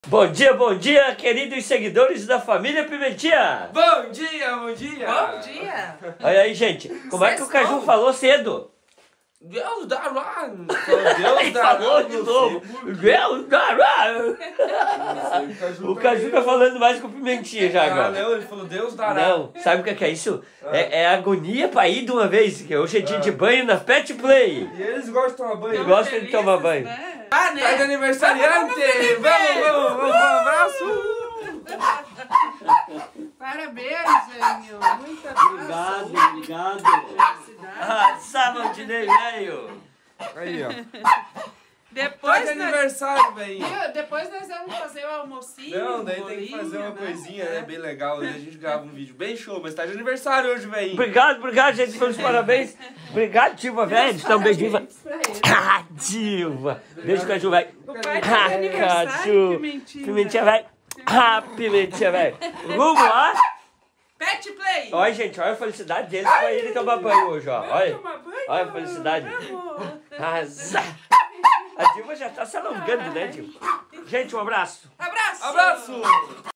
Bom dia, queridos seguidores da família Pimentinha! Bom dia, bom dia! Bom dia! Olha aí, gente, como é que o Caju falou cedo? Deus dará! Deus dará! Falou de novo! Deus dará! O Caju tá falando mais com o Pimentinha já agora. Não, ele falou Deus dará. Não, sabe o que é isso? É agonia pra ir de uma vez, que hoje é dia de banho na Pet Play. E eles gostam de tomar banho. Gostam de tomar banho. Né? Ah, né? Tá de aniversariante! Vamos, um abraço! Parabéns, Enio! Muita paz, Obrigado. Ah, Savaldinei, velho. Aí, ó. Tá Depois, de aniversário, velho. depois nós vamos fazer o almocinho. Não, daí tem que fazer uma coisinha, né? Bem legal. Daí a gente grava um vídeo bem show, mas tá de aniversário hoje, velho. Obrigado, gente, pelos parabéns. Obrigado, Diva, velho. Dá um beijinho. Pra ele. Ah, Diva. Beijo, Caju, velho. O pai tá de aniversário, Caju. Pimentinha. Pimentinha, velho. Ah, Pimentinha, velho. Rumo lá. Pet Play! Olha, gente, olha a felicidade deles pra ele tomar banho hoje, ó. Olha. Tomar banho? Olha a felicidade. Vamos. Azar. A Diva já tá se alongando, né, Diva? Gente, um abraço. Abraço! Abraço!